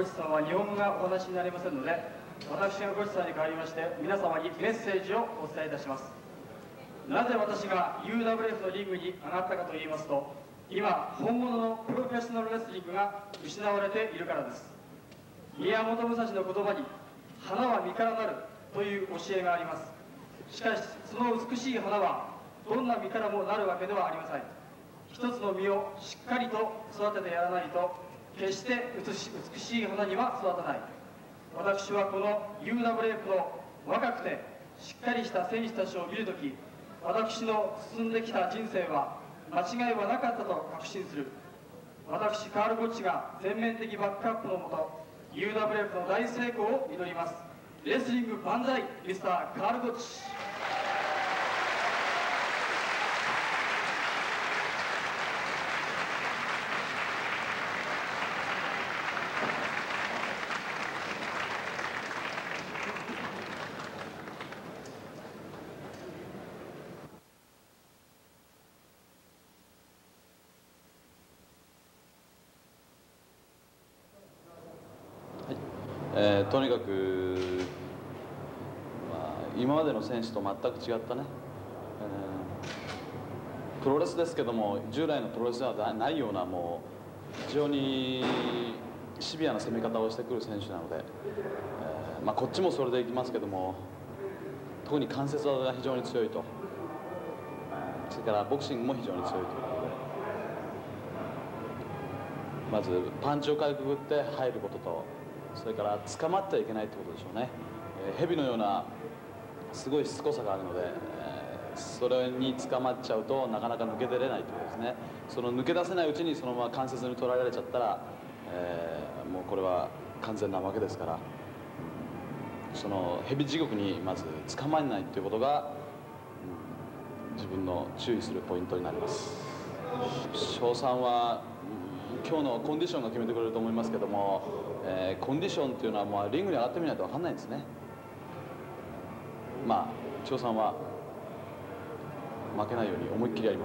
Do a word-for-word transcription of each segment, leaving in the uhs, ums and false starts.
ごちさんは日本語がお話になりませんので、私がごちさんに代わりまして皆様にメッセージをお伝えいたします。なぜ私が ユーダブリューエフ のリングに上がったかといいますと、今本物のプロフェッショナルレスリングが失われているからです。宮本武蔵の言葉に花は実からなるという教えがあります。しかしその美しい花はどんな実からもなるわけではありません。一つの実をしっかりと育ててやらないと決して美しい花には育たない。私はこの ユーダブリューエフ の若くてしっかりした選手たちを見るとき、私の進んできた人生は間違いはなかったと確信する。私カール・ゴッチが全面的バックアップのもと ユーダブリューエフ の大成功を祈ります。レスリング万歳、ミスターカール・ゴッチ。 えー、とにかく、まあ、今までの選手と全く違ったね、えー、プロレスですけども従来のプロレスではないようなもう非常にシビアな攻め方をしてくる選手なので、えーまあ、こっちもそれでいきますけども特に関節技が非常に強いと、それからボクシングも非常に強いということで、まずパンチをかいくぐって入ることと、それから捕まってはいけないってことでしょうね。えー、蛇のようなすごいしつこさがあるので、えー、それに捕まっちゃうとなかなか抜け出れないということですね。その抜け出せないうちにそのまま関節に取られちゃったら、えー、もうこれは完全なわけですから、その蛇地獄にまず捕まえないということが、うん、自分の注意するポイントになります。翔さんは今日のコンディションが決めてくれると思いますけども、えー、コンディションっていうのはもうリングに上がってみないと分かんないんですね。まあ翔さんは負けないように思いっきりやります。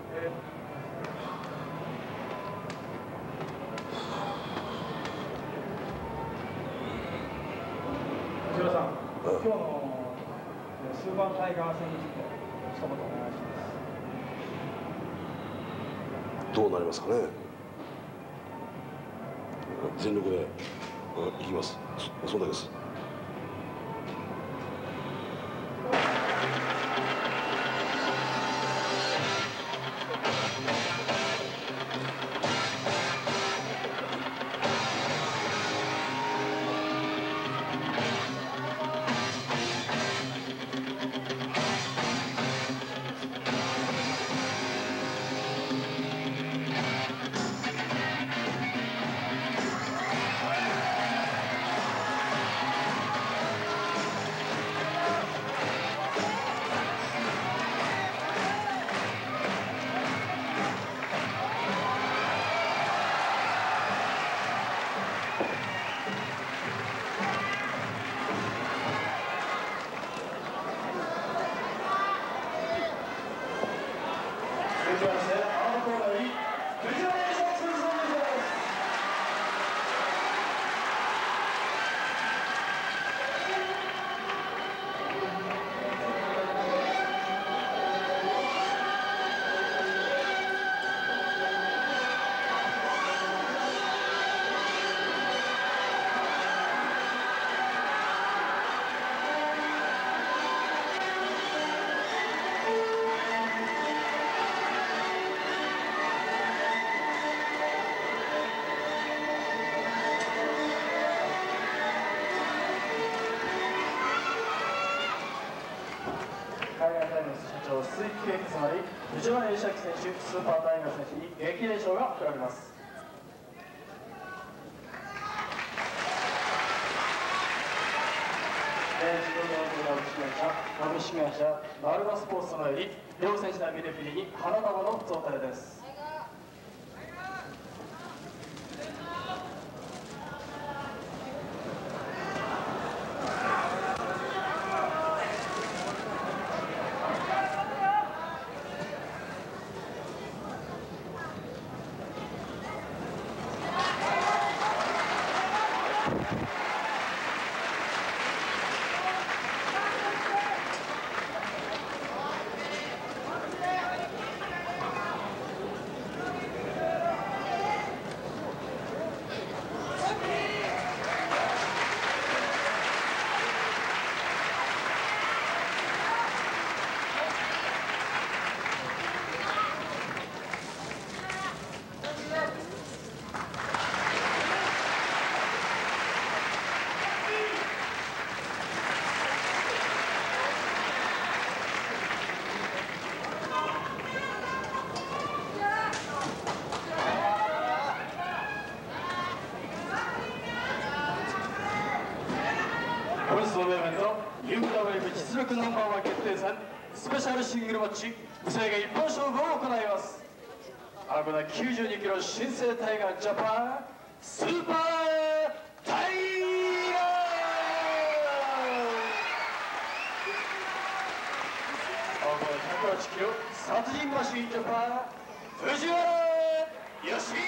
藤原さん、今日のスーパータイガー戦について一言お願いします。 どうなりますかね。全力でいきます。それだけです。 鈴木圭介様より藤原義明選手、スーパータイガー選手に激励賞が贈られます。自動車株式会社マルバスポーツ様より両選手のミルフィーに花束の贈呈です。 本日のメインイベント ユーダブリューエフ 実力ナンバーワン決定戦スペシャルシングルマッチ無制限一本勝負を行います。危ないきゅうじゅうにキロ新生タイガージャパンスーパータイガー、危ないひゃくはちキロ殺人マシンジャパン藤原義明。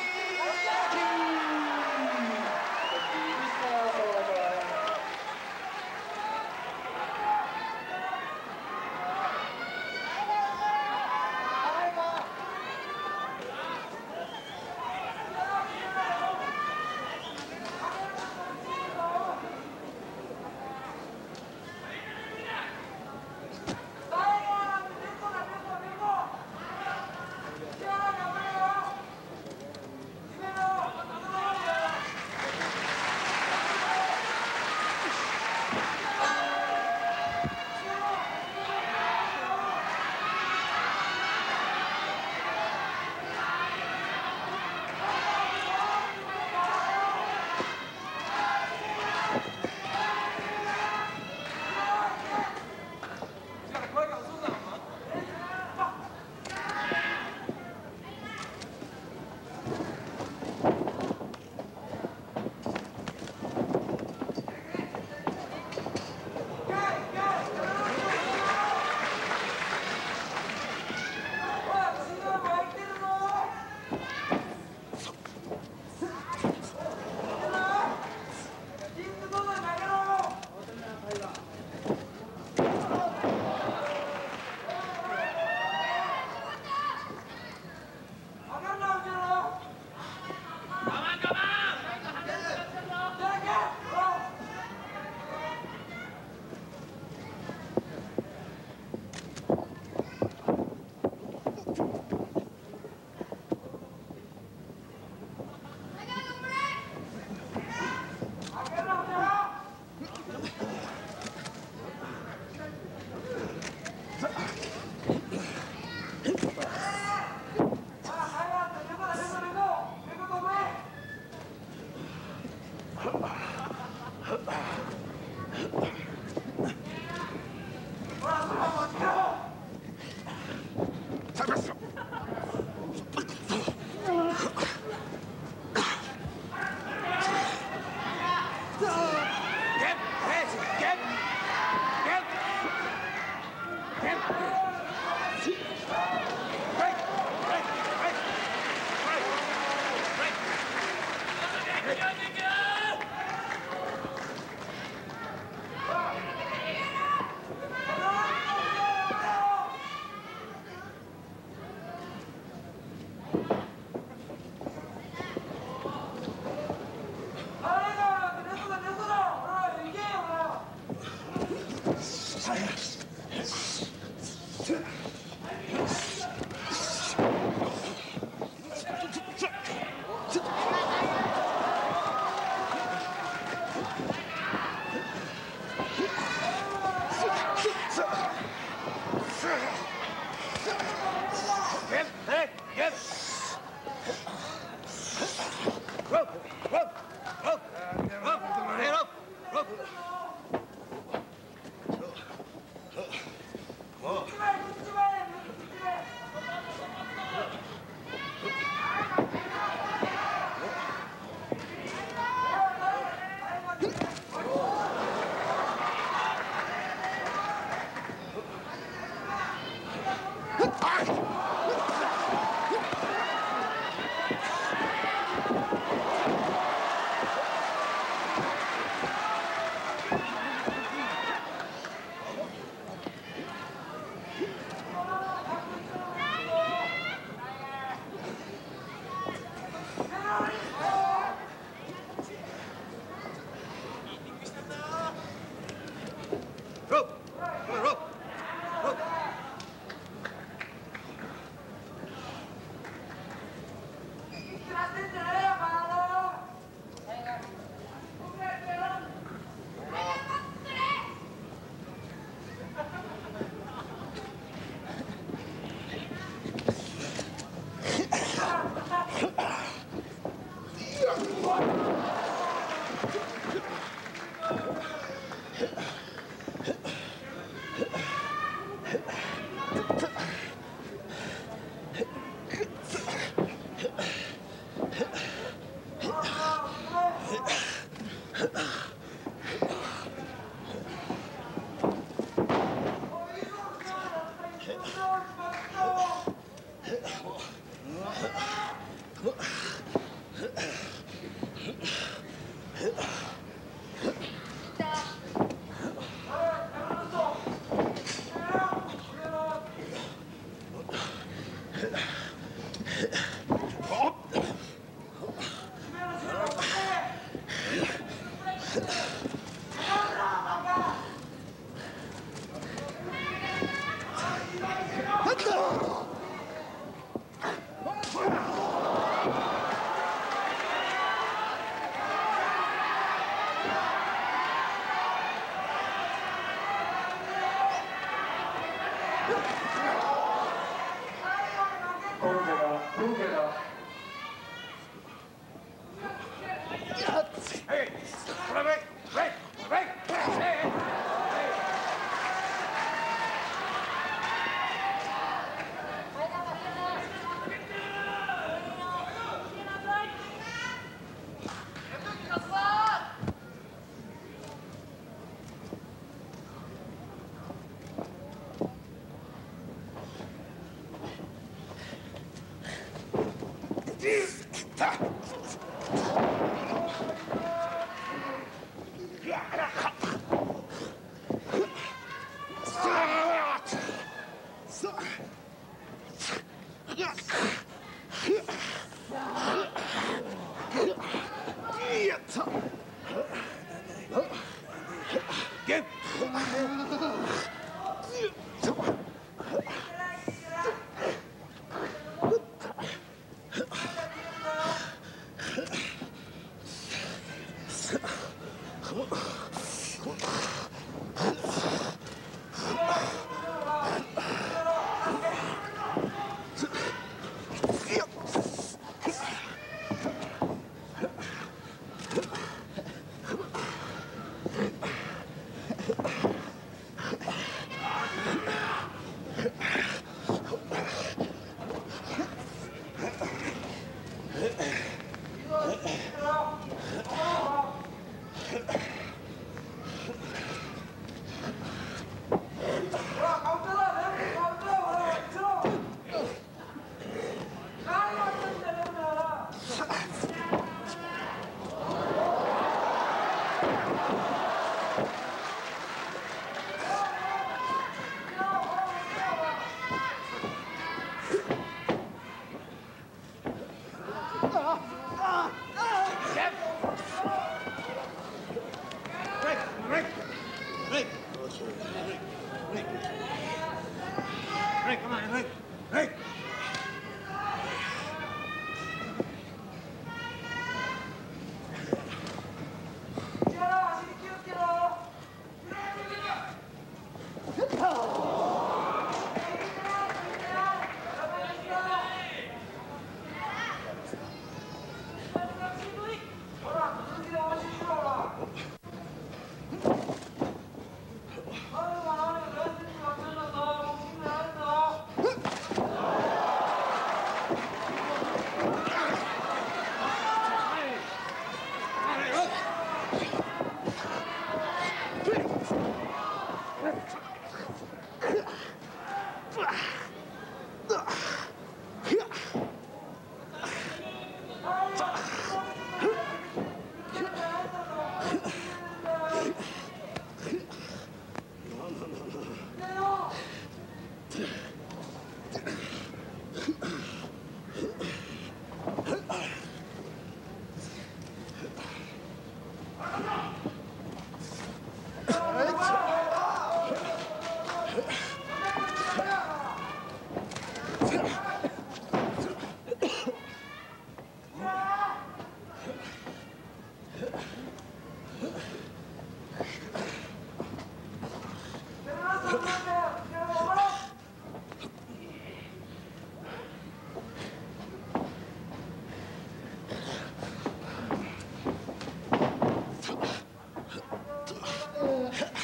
Uh...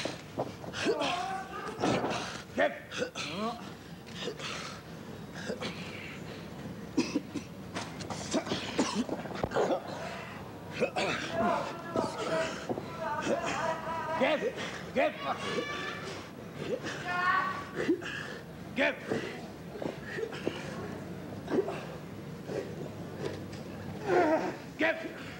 Give! Give! Give!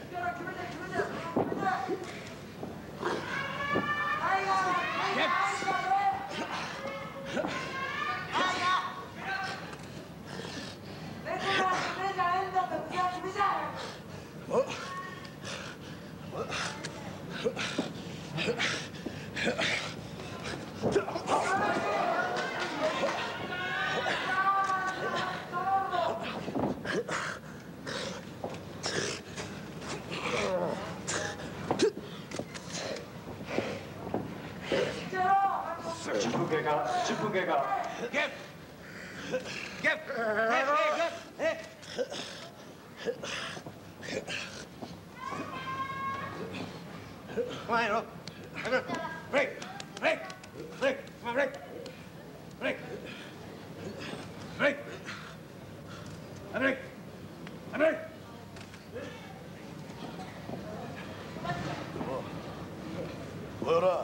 じゅっぷん経過、じゅっぷん経過。 Give! Give! Hey, hey, hey! Come on, look. Break! Break! Break! Come on, break! Break! Break! Break! Break! What up?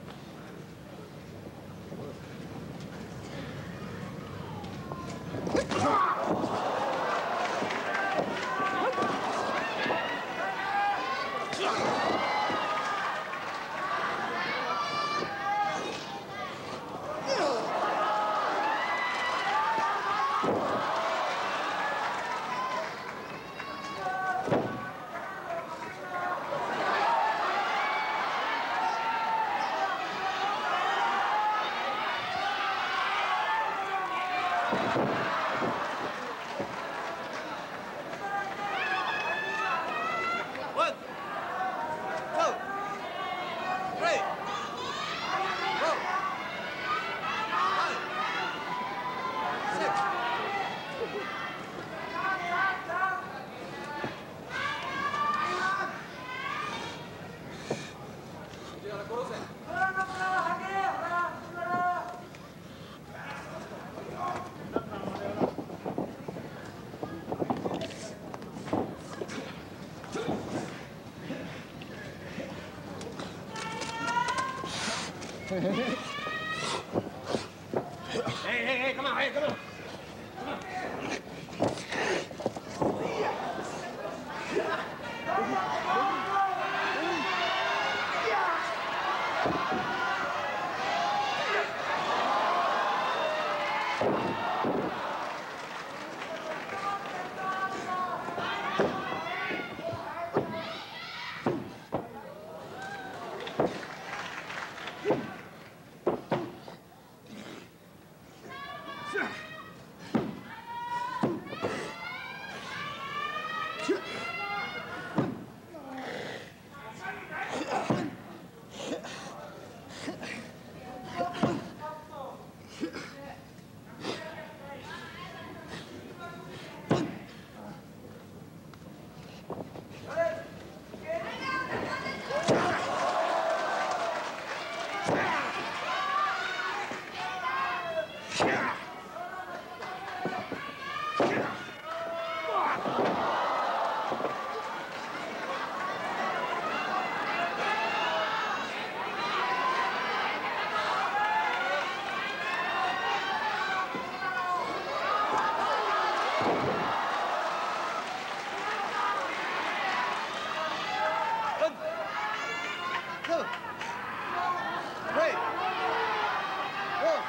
One, two, three, four, five, six. Hey, hey, hey, come on, hey, come on. Come on. One, two, three, four.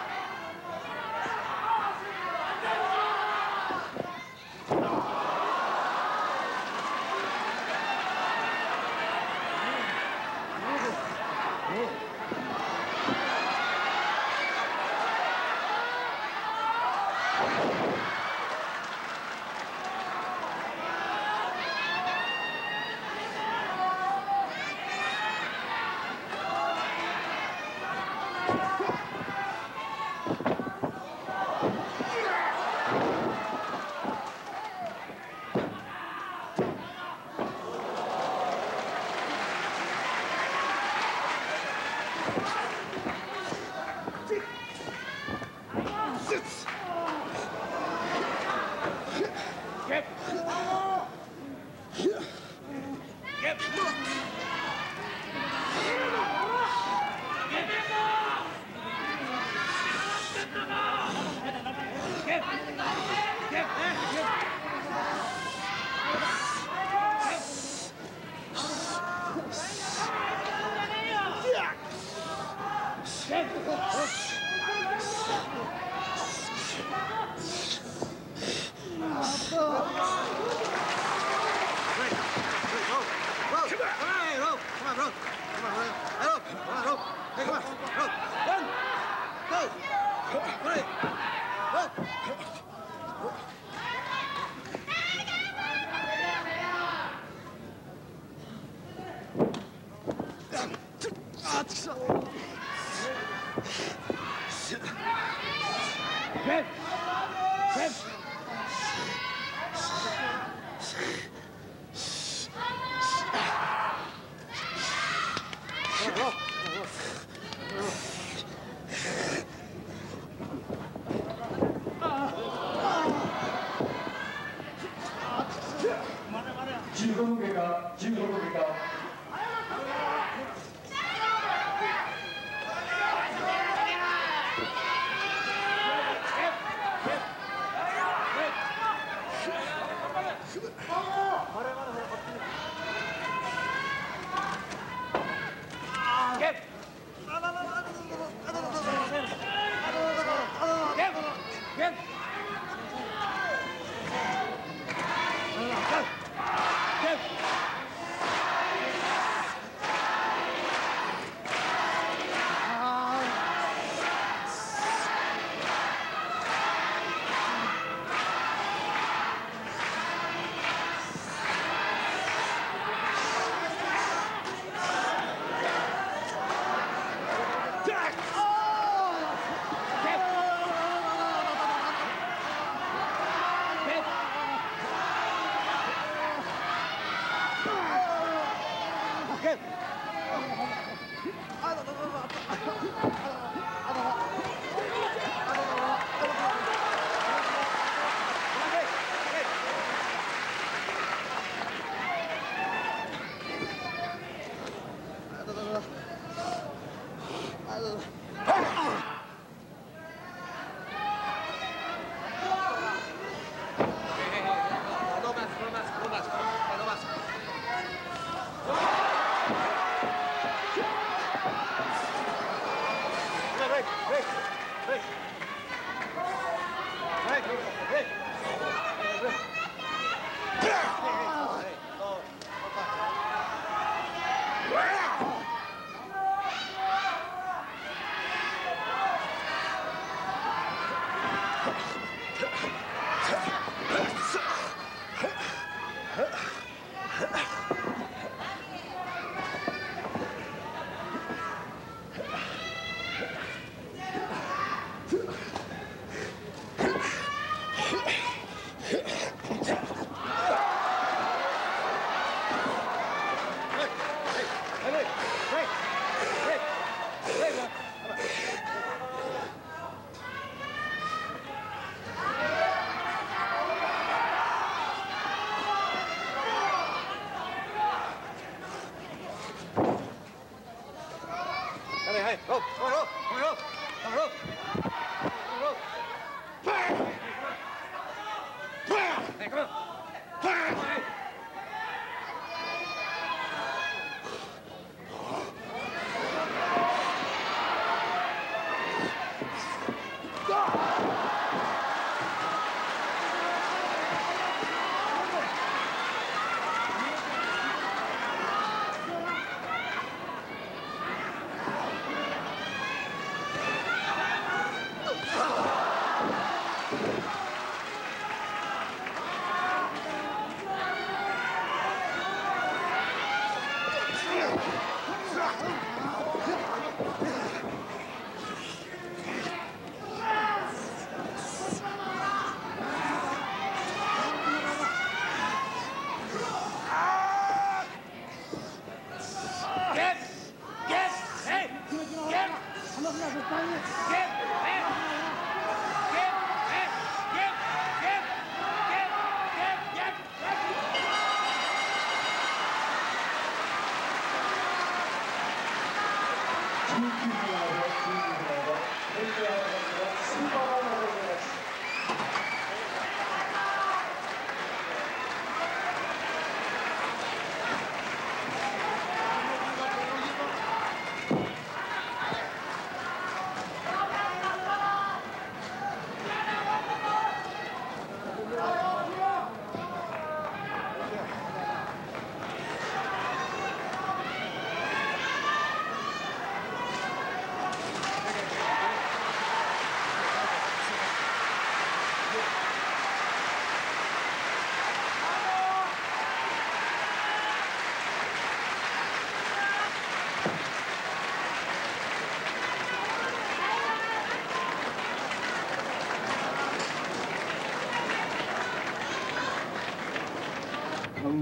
じゅうごふん経過、じゅうごふん経過。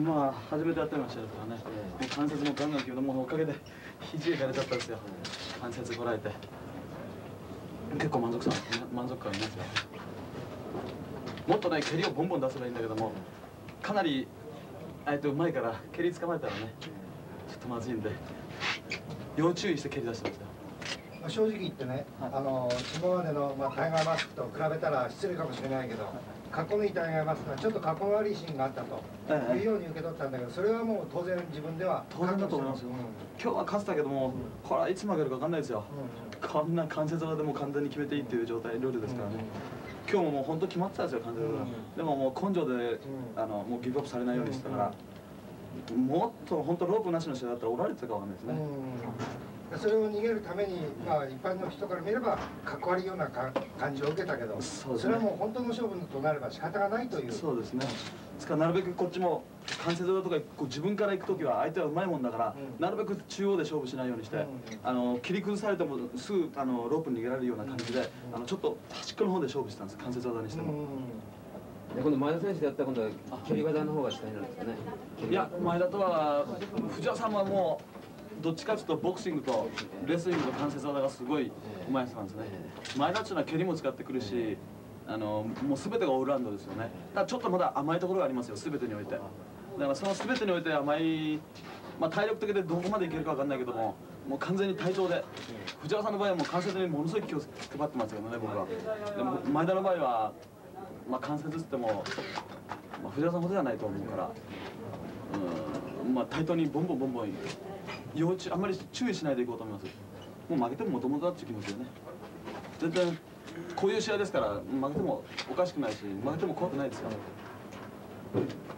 まあ初めてやってましたからね、もう関節もガンガンけどもうおかげで肘がやれちゃったんですよ。関節こらえて結構満足さ満足感ありますよ。もっとね蹴りをボンボン出せばいいんだけども、かなり相手うまいから蹴り捕まえたらねちょっとまずいんで要注意して蹴り出してました。 正直言ってね、はい、あの今までの、まあ、タイガーマスクと比べたら失礼かもしれないけど、かっこいいタイガーマスクはちょっとかっこ悪いシーンがあったというように受け取ったんだけど、それはもう当然自分では当然だと思いますよ、うん、今日は勝つたけども、これはいつ負けるか分かんないですよ、うん、こんな関節技でも完全に決めていいっていう状態ルールですからね、うん、今日ももう本当決まってたんですよ関節技、うん、でももう根性で、うん、あのもうギブアップされないようにしてたから、うん、もっと本当ロープなしの試合だったらおられてたか分かんないですね、 うん、それを逃げるために、まあ、一般の人から見ればかっこ悪いようなか感じを受けたけど、 そ, ね、それはもう本当の勝負となれば仕方がないという。 そうですね。ですからなるべくこっちも関節技とかこう自分から行く時は相手はうまいもんだから、うん、なるべく中央で勝負しないようにして、うん、あの切り崩されてもすぐあのロープに逃げられるような感じで、うん、あのちょっと端っこの方で勝負してたんです関節技にしても。 で今度前田選手でやったら今度は蹴り技の方が主体なんですかね。 いや前田とは藤原さんはもうどっちかというとボクシングとレスリングと関節技がすごいうまい人なんですね。前田っていうのは蹴りも使ってくるし、あのもう全てがオールラウンドですよね。ただちょっとまだ甘いところがありますよ全てにおいて。だからその全てにおいて甘い、まあ、体力的でどこまでいけるか分かんないけども、もう完全に体調で藤原さんの場合はもう関節にものすごい気を配ってますけどね僕は。でも前田の場合は、まあ、関節っつっても、まあ、藤原さんほどじゃないと思うから、うん、まあ対等にボンボンボンボン要注あんまり注意しないでいこうと思います。もう負けてももともとだっていう気持ちでね。絶対こういう試合ですから負けてもおかしくないし負けても怖くないですから。